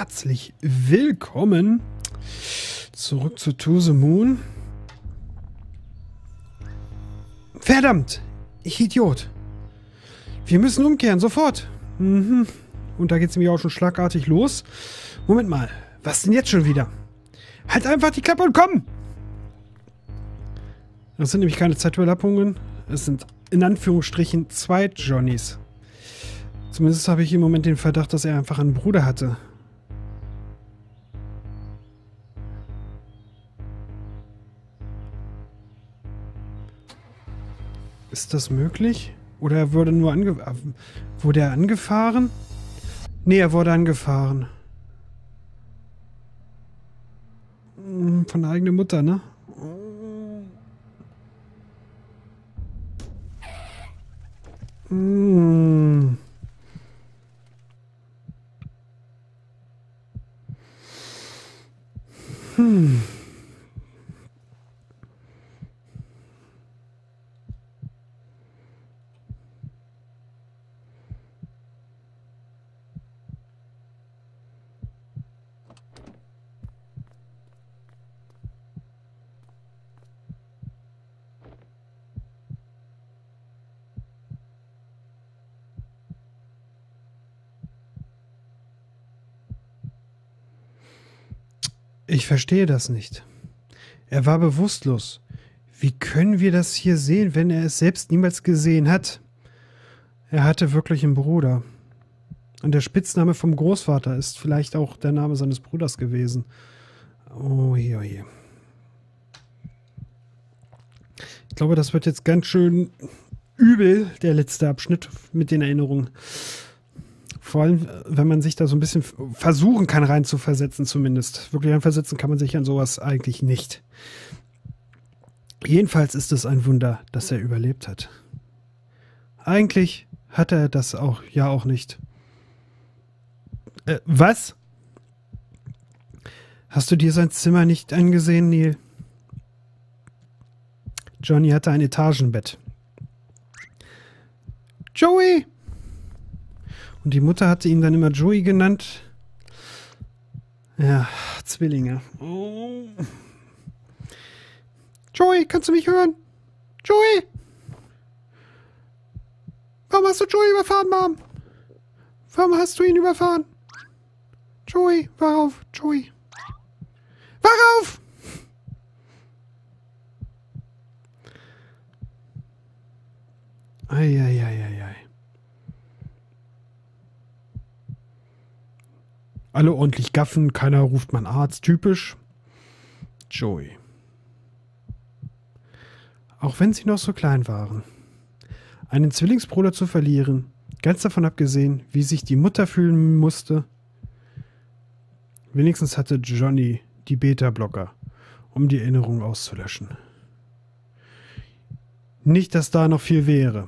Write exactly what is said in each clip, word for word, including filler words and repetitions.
herzlich willkommen zurück zu To The Moon. Verdammt! Ich Idiot! Wir müssen umkehren, sofort! Mhm. Und da geht es nämlich auch schon schlagartig los. Moment mal, was denn jetzt schon wieder? Halt einfach die Klappe und komm! Das sind nämlich keine Zeitüberlappungen. Es sind in Anführungsstrichen zwei Johnnys. Zumindest habe ich im Moment den Verdacht, dass er einfach einen Bruder hatte. Ist das möglich? Oder er wurde nur ange... Wurde er angefahren? Nee, er wurde angefahren. Von der eigenen Mutter, ne? Hm. Hm. Ich verstehe das nicht. Er war bewusstlos. Wie können wir das hier sehen, wenn er es selbst niemals gesehen hat? Er hatte wirklich einen Bruder. Und der Spitzname vom Großvater ist vielleicht auch der Name seines Bruders gewesen. Oh je, oh je. Ich glaube, das wird jetzt ganz schön übel, der letzte Abschnitt mit den Erinnerungen. Vor allem, wenn man sich da so ein bisschen versuchen kann, rein zu versetzen zumindest. Wirklich reinversetzen kann man sich an sowas eigentlich nicht. Jedenfalls ist es ein Wunder, dass er überlebt hat. Eigentlich hat er das auch ja auch nicht. Äh, was? Hast du dir sein Zimmer nicht angesehen, Neil? Johnny hatte ein Etagenbett. Joey! Und die Mutter hatte ihn dann immer Joey genannt. Ja, Zwillinge. Oh. Joey, kannst du mich hören? Joey! Warum hast du Joey überfahren, Mom? Warum hast du ihn überfahren? Joey, wach auf, Joey. Wach auf! Eieieiei. Alle ordentlich gaffen, keiner ruft man Arzt, typisch. Joey. Auch wenn sie noch so klein waren. Einen Zwillingsbruder zu verlieren, ganz davon abgesehen, wie sich die Mutter fühlen musste. Wenigstens hatte Johnny die Beta-Blocker, um die Erinnerung auszulöschen. Nicht, dass da noch viel wäre.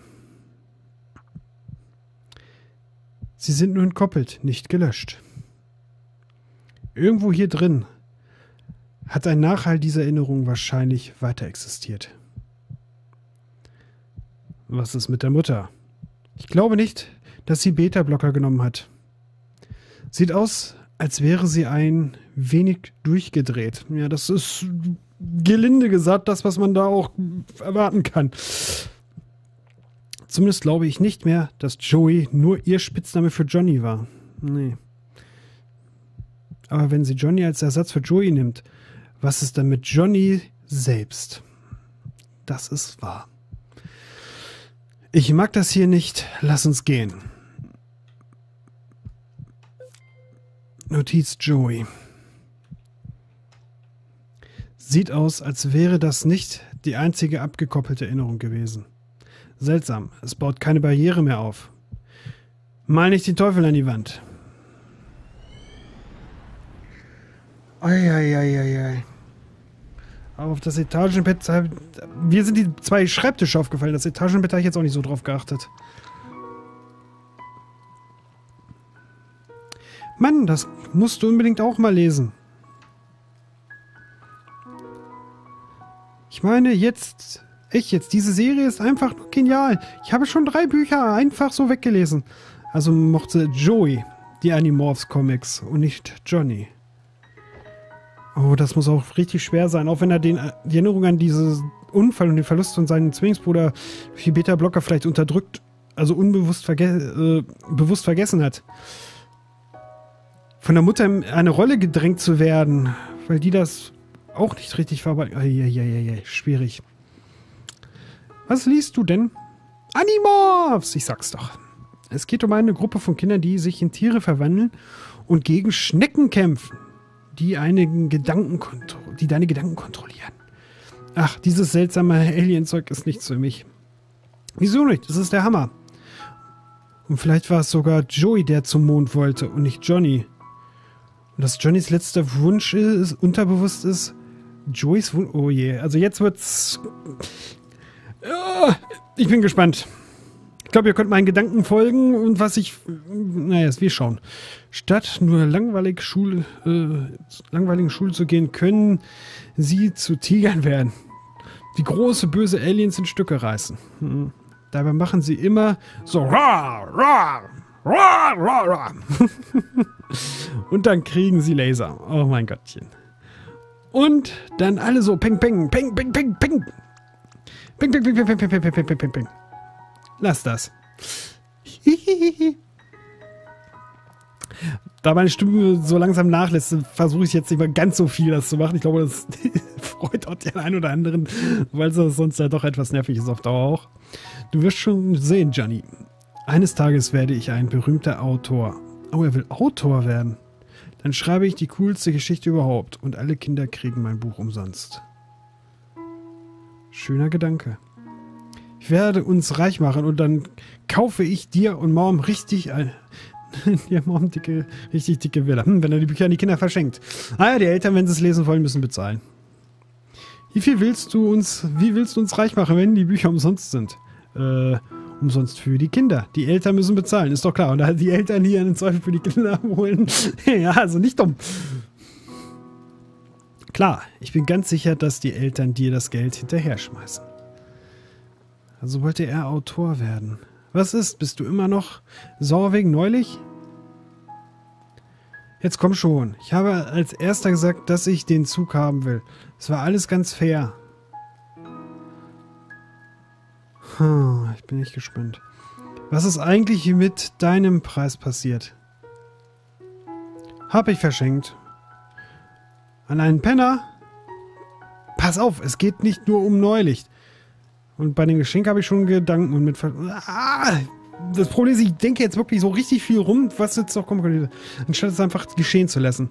Sie sind nur entkoppelt, nicht gelöscht. Irgendwo hier drin hat ein Nachhall dieser Erinnerung wahrscheinlich weiter existiert. Was ist mit der Mutter? Ich glaube nicht, dass sie Beta-Blocker genommen hat. Sieht aus, als wäre sie ein wenig durchgedreht. Ja, das ist gelinde gesagt das, was man da auch erwarten kann. Zumindest glaube ich nicht mehr, dass Joey nur ihr Spitzname für Johnny war. Nee. Aber wenn sie Johnny als Ersatz für Joey nimmt, was ist dann mit Johnny selbst? Das ist wahr. Ich mag das hier nicht. Lass uns gehen. Notiz Joey. Sieht aus, als wäre das nicht die einzige abgekoppelte Erinnerung gewesen. Seltsam. Es baut keine Barriere mehr auf. Mal nicht den Teufel an die Wand. Eieieiei. Aber auf das Etagenbett... Mir sind die zwei Schreibtische aufgefallen. Das Etagenbett habe ich jetzt auch nicht so drauf geachtet. Mann, das musst du unbedingt auch mal lesen. Ich meine, jetzt... Echt jetzt, diese Serie ist einfach nur genial. Ich habe schon drei Bücher einfach so weggelesen. Also mochte Joey die Animorphs-Comics und nicht Johnny. Oh, das muss auch richtig schwer sein, auch wenn er den, die Erinnerung an diesen Unfall und den Verlust von seinem Zwillingsbruder durch die Beta-Blocker vielleicht unterdrückt, also unbewusst verge äh, bewusst vergessen hat. Von der Mutter in eine Rolle gedrängt zu werden, weil die das auch nicht richtig verarbeitet. Eieieiei, schwierig. Was liest du denn? Animorphs! Ich sag's doch. Es geht um eine Gruppe von Kindern, die sich in Tiere verwandeln und gegen Schnecken kämpfen, die, einen Gedanken die deine Gedanken kontrollieren. Ach, dieses seltsame Alien-Zeug ist nichts für mich. Wieso nicht? Das ist der Hammer. Und vielleicht war es sogar Joey, der zum Mond wollte und nicht Johnny. Und dass Johnnys letzter Wunsch ist, unterbewusst ist, Joeys Wunsch... Oh je, also jetzt wird's... Oh, ich bin gespannt. Ich glaube, ihr könnt meinen Gedanken folgen und was ich... Naja, wir schauen. Statt nur langweilig Schule, äh, langweiligen Schule zu gehen, können sie zu Tigern werden, die große, böse Aliens in Stücke reißen. Hm. Dabei machen sie immer so rar, rar, rar, rar, rar. Und dann kriegen sie Laser. Oh mein Gottchen. Und dann alle so peng, peng, peng, peng, peng, peng. Peng, peng, peng, peng, peng, peng, peng, peng, peng, peng, peng. Lass das. Da meine Stimme so langsam nachlässt, versuche ich jetzt nicht mal ganz so viel das zu machen. Ich glaube, das freut auch den einen oder anderen, weil es sonst ja doch etwas nervig ist auf Dauer auch. Du wirst schon sehen, Johnny. Eines Tages werde ich ein berühmter Autor. Oh, er will Autor werden. Dann schreibe ich die coolste Geschichte überhaupt und alle Kinder kriegen mein Buch umsonst. Schöner Gedanke. Ich werde uns reich machen und dann kaufe ich dir und Mom richtig ein... Ja, Mom, dicke, richtig dicke Villa. Hm, wenn er die Bücher an die Kinder verschenkt. Ah ja, die Eltern, wenn sie es lesen wollen, müssen bezahlen. Wie viel willst du uns, wie willst du uns reich machen, wenn die Bücher umsonst sind? Äh, umsonst für die Kinder. Die Eltern müssen bezahlen, ist doch klar. Und da die Eltern hier einen Zweifel für die Kinder holen. Ja, also nicht dumm. Klar, ich bin ganz sicher, dass die Eltern dir das Geld hinterher schmeißen. Also wollte er Autor werden. Was ist? Bist du immer noch sauer wegen neulich? Jetzt komm schon. Ich habe als erster gesagt, dass ich den Zug haben will. Es war alles ganz fair. Hm, ich bin nicht gespannt. Was ist eigentlich mit deinem Preis passiert? Hab ich verschenkt. An einen Penner? Pass auf, es geht nicht nur um Neulicht. Und bei dem Geschenk habe ich schon Gedanken und mit... Ver ah, das Problem ist, ich denke jetzt wirklich so richtig viel rum, was jetzt noch kommen könnte, anstatt es einfach geschehen zu lassen.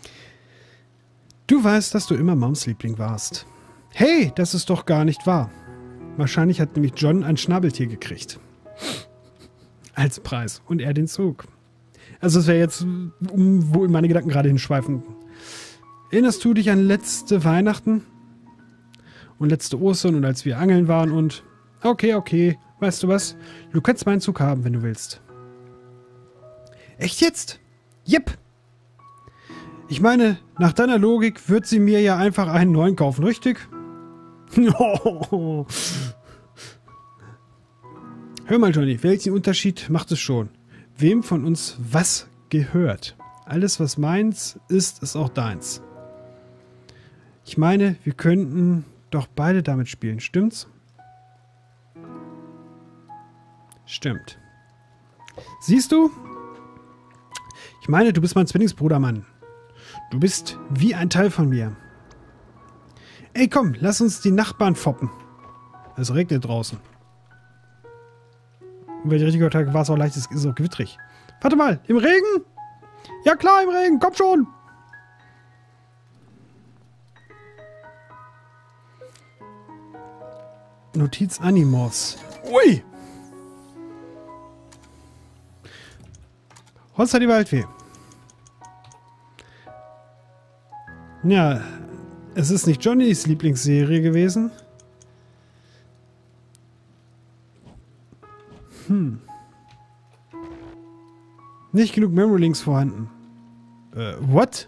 Du weißt, dass du immer Moms Liebling warst. Hey, das ist doch gar nicht wahr. Wahrscheinlich hat nämlich John ein Schnabeltier gekriegt. Als Preis. Und er den Zug. Also es wäre jetzt, um, wo meine Gedanken gerade hinschweifen. Erinnerst du dich an letzte Weihnachten? Und letzte Ostern und als wir angeln waren und... Okay, okay. Weißt du was? Du kannst meinen Zug haben, wenn du willst. Echt jetzt? Jep. Ich meine, nach deiner Logik wird sie mir ja einfach einen neuen kaufen, richtig? Hör mal, Johnny, welchen Unterschied macht es schon? Wem von uns was gehört? Alles, was meins ist, ist auch deins. Ich meine, wir könnten doch beide damit spielen, stimmt's? Stimmt. Siehst du? Ich meine, du bist mein Zwillingsbruder, Mann. Du bist wie ein Teil von mir. Ey, komm, lass uns die Nachbarn foppen. Es regnet draußen. Und wenn ich richtig gehört habe, war es auch leicht, es ist auch gewittrig. Warte mal, im Regen? Ja klar, im Regen, komm schon! Notiz Animorphs. Ui! Holz hat die Waldfee. Ja, es ist nicht Johnnys Lieblingsserie gewesen. Hm. Nicht genug Memory Links vorhanden. Äh, what?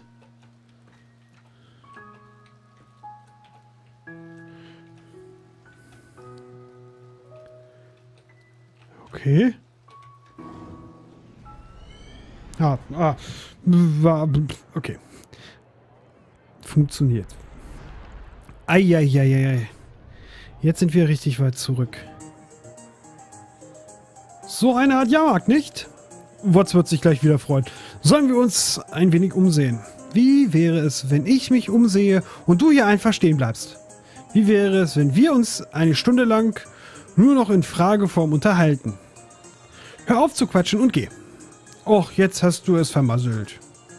Okay. Ah, ah, war, okay. Funktioniert. Eieieiei. Jetzt sind wir richtig weit zurück. So eine Art Jahrmarkt, nicht? Watts wird sich gleich wieder freuen. Sollen wir uns ein wenig umsehen? Wie wäre es, wenn ich mich umsehe und du hier einfach stehen bleibst? Wie wäre es, wenn wir uns eine Stunde lang nur noch in Frageform unterhalten? Hör auf zu quatschen und geh. Och, jetzt hast du es vermasselt.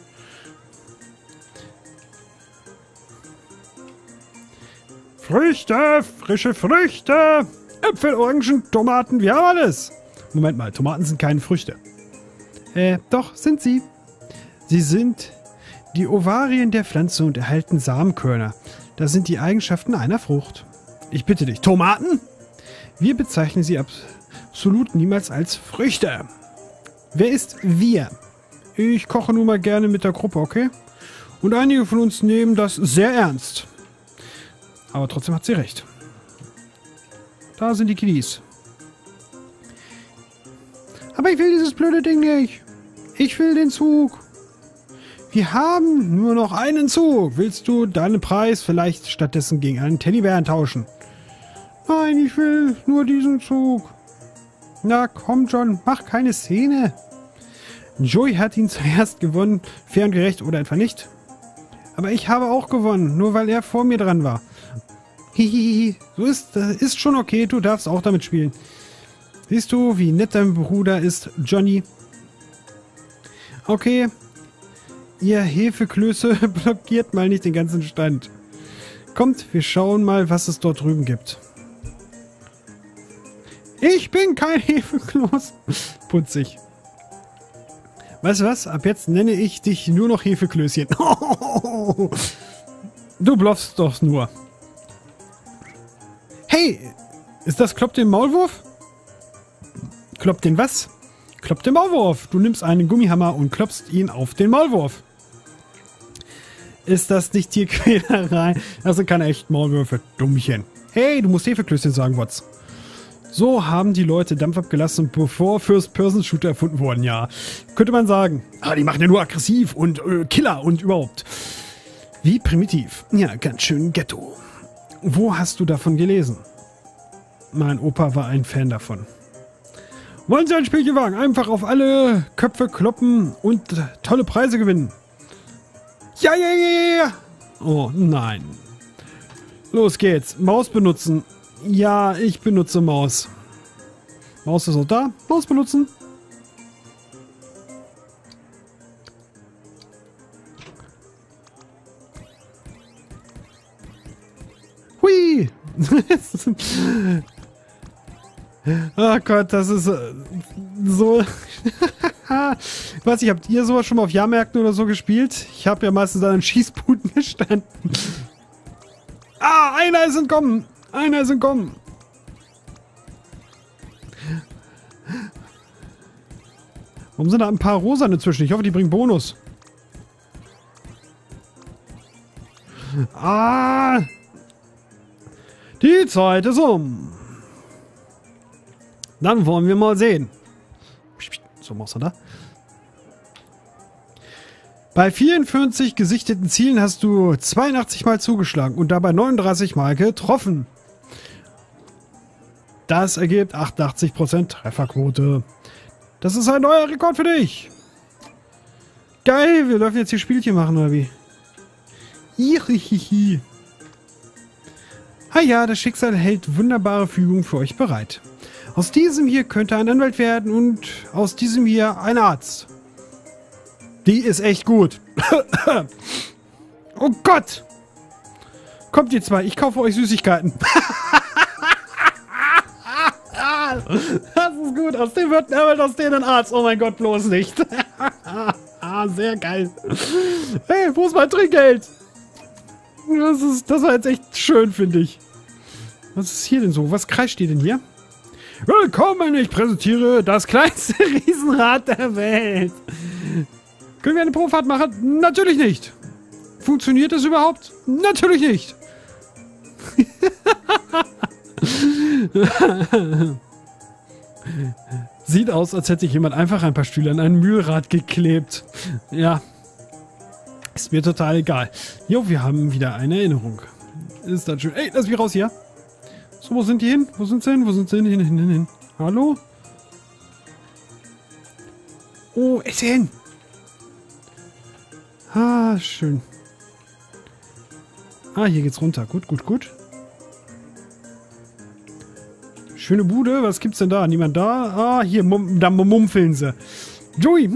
Früchte, frische Früchte, Äpfel, Orangen, Tomaten, wir haben alles. Moment mal, Tomaten sind keine Früchte. Äh, doch, sind sie. Sie sind die Ovarien der Pflanze und erhalten Samenkörner. Das sind die Eigenschaften einer Frucht. Ich bitte dich, Tomaten? Wir bezeichnen sie absolut niemals als Früchte. Wer ist wir? Ich koche nun mal gerne mit der Gruppe, okay? Und einige von uns nehmen das sehr ernst. Aber trotzdem hat sie recht. Da sind die Kiddies. Aber ich will dieses blöde Ding nicht. Ich will den Zug. Wir haben nur noch einen Zug. Willst du deinen Preis vielleicht stattdessen gegen einen Teddybären tauschen? Nein, ich will nur diesen Zug. Na komm John, mach keine Szene. Joey hat ihn zuerst gewonnen. Fair und gerecht oder etwa nicht? Aber ich habe auch gewonnen, nur weil er vor mir dran war. Hihihi, so ist, ist schon okay, du darfst auch damit spielen. Siehst du, wie nett dein Bruder ist, Johnny? Okay, ihr Hefeklöße blockiert mal nicht den ganzen Stand. Kommt, wir schauen mal, was es dort drüben gibt. Ich bin kein Hefekloß. Putzig. Weißt du was? Ab jetzt nenne ich dich nur noch Hefeklößchen. Du bluffst doch nur. Hey, ist das Klopp den Maulwurf? Klopp den was? Klopp den Maulwurf. Du nimmst einen Gummihammer und klopfst ihn auf den Maulwurf. Ist das nicht Tierquälerei? Das sind keine echten Maulwürfe, Dummchen. Hey, du musst Hefeklößchen sagen, Watts. So haben die Leute Dampf abgelassen, bevor First-Person-Shooter erfunden wurden, ja. Könnte man sagen. Ah, die machen ja nur aggressiv und äh, Killer und überhaupt. Wie primitiv. Ja, ganz schön Ghetto. Wo hast du davon gelesen? Mein Opa war ein Fan davon. Wollen Sie ein Spielchen wagen? Einfach auf alle Köpfe kloppen und tolle Preise gewinnen. Ja, ja, ja, ja. Oh, nein. Los geht's. Maus benutzen. Ja, ich benutze Maus. Maus ist auch da. Maus benutzen. Hui! Oh Gott, das ist äh, so... Ich weiß nicht, habt ihr sowas schon mal auf Jahrmärkten oder so gespielt? Ich habe ja meistens an den Schießbuden gestanden. Ah, einer ist entkommen! Einer ist entkommen! Warum sind da ein paar Rosane zwischen? Ich hoffe, die bringen Bonus. Ah! Die Zeit ist um. Dann wollen wir mal sehen. So, machst du da. Bei vierundvierzig gesichteten Zielen hast du zweiundachtzig Mal zugeschlagen und dabei neununddreißig Mal getroffen. Das ergibt achtundachtzig Prozent Trefferquote. Das ist ein neuer Rekord für dich. Geil, wir dürfen jetzt hier Spielchen machen, oder wie? Hihihi. Ah ja, das Schicksal hält wunderbare Fügungen für euch bereit. Aus diesem hier könnte ein Anwalt werden und aus diesem hier ein Arzt. Die ist echt gut. Oh Gott! Kommt ihr zwei, ich kaufe euch Süßigkeiten. Das ist gut. Aus dem wird ein Anwalt, aus dem ein Arzt. Oh mein Gott, bloß nicht. Sehr geil. Hey, wo ist mein Trinkgeld? Das, ist, das war jetzt echt schön, finde ich. Was ist hier denn so? Was kreischt ihr denn hier? Willkommen, ich präsentiere das kleinste Riesenrad der Welt. Können wir eine Probefahrt machen? Natürlich nicht. Funktioniert das überhaupt? Natürlich nicht. Sieht aus, als hätte sich jemand einfach ein paar Stühle an ein Mühlrad geklebt. Ja. Ist mir total egal. Jo, wir haben wieder eine Erinnerung. Ist das schön. Ey, lass mich raus hier. So, wo sind die hin? Wo sind sie hin? Wo sind sie hin? Hin, hin, hin, hin. Hallo? Oh, Essen! Ah, schön. Ah, hier geht's runter. Gut, gut, gut. Schöne Bude. Was gibt's denn da? Niemand da? Ah, hier, mum, da mumpfeln sie. Joey!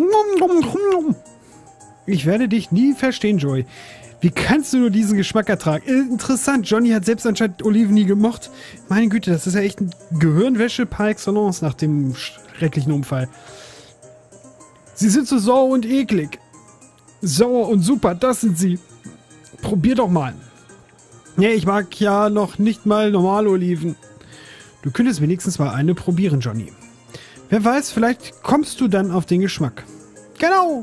Ich werde dich nie verstehen, Joey. Wie kannst du nur diesen Geschmack ertragen? Interessant, Johnny hat selbst anscheinend Oliven nie gemocht. Meine Güte, das ist ja echt ein Gehirnwäsche par excellence nach dem schrecklichen Unfall. Sie sind so sauer und eklig. Sauer und super, das sind sie. Probier doch mal. Nee, ich mag ja noch nicht mal normale Oliven. Du könntest wenigstens mal eine probieren, Johnny. Wer weiß, vielleicht kommst du dann auf den Geschmack. Genau.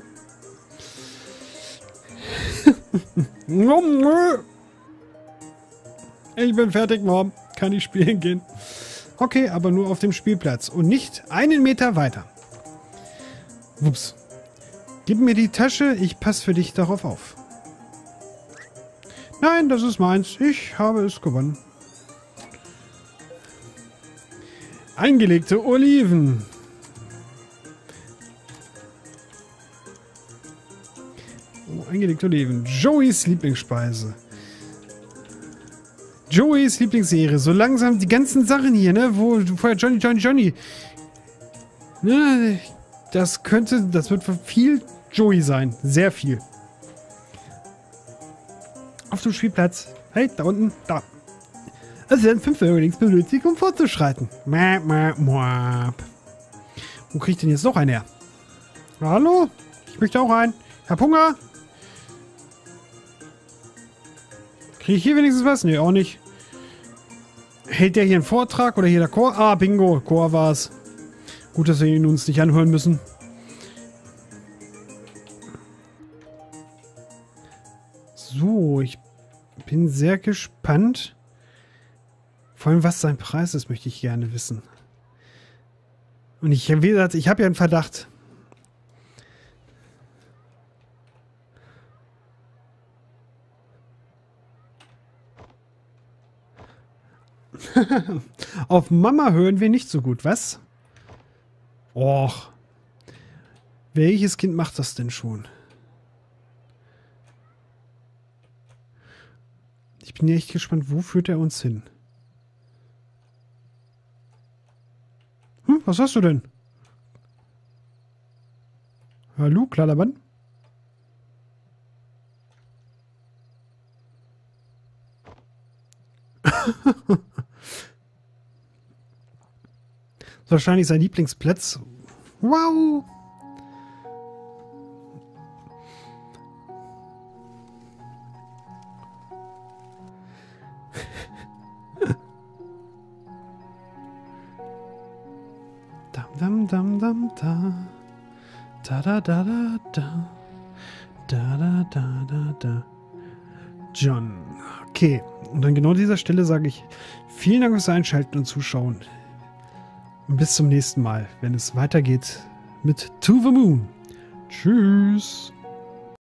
Ich bin fertig, Mom. Kann ich spielen gehen? Okay, aber nur auf dem Spielplatz und nicht einen Meter weiter. Ups. Gib mir die Tasche, ich passe für dich darauf auf. Nein, das ist meins. Ich habe es gewonnen. Eingelegte Oliven. Oh, eingelegte Oliven. Joeys Lieblingsspeise. Joeys Lieblingsserie. So langsam die ganzen Sachen hier, ne? Wo vorher Johnny, Johnny, Johnny. Ne, das könnte, das wird viel Joey sein. Sehr viel. Auf dem Spielplatz. Hey, da unten, da. Es werden fünf Earnings benötigt, um fortzuschreiten. Wo kriege ich denn jetzt noch einen her? Hallo? Ich möchte auch einen. Ich hab Hunger. Kriege ich hier wenigstens was? Nee, auch nicht. Hält der hier einen Vortrag oder hier der Chor? Ah, Bingo. Chor war's. Gut, dass wir ihn uns nicht anhören müssen. So, ich bin sehr gespannt. Vor allem, was sein Preis ist, möchte ich gerne wissen. Und ich, wie gesagt, ich habe ja einen Verdacht. Auf Mama hören wir nicht so gut, was? Och. Welches Kind macht das denn schon? Ich bin echt gespannt, wo führt er uns hin? Hm, was hast du denn? Hallo, Klalaban? Wahrscheinlich sein Lieblingsplatz. Wow! Dam, dam, dam, da. Da, da, da, da, da. Da, da, da, da, da. John. Okay. Und an genau dieser Stelle sage ich vielen Dank fürs Einschalten und Zuschauen. Und bis zum nächsten Mal, wenn es weitergeht mit To the Moon. Tschüss.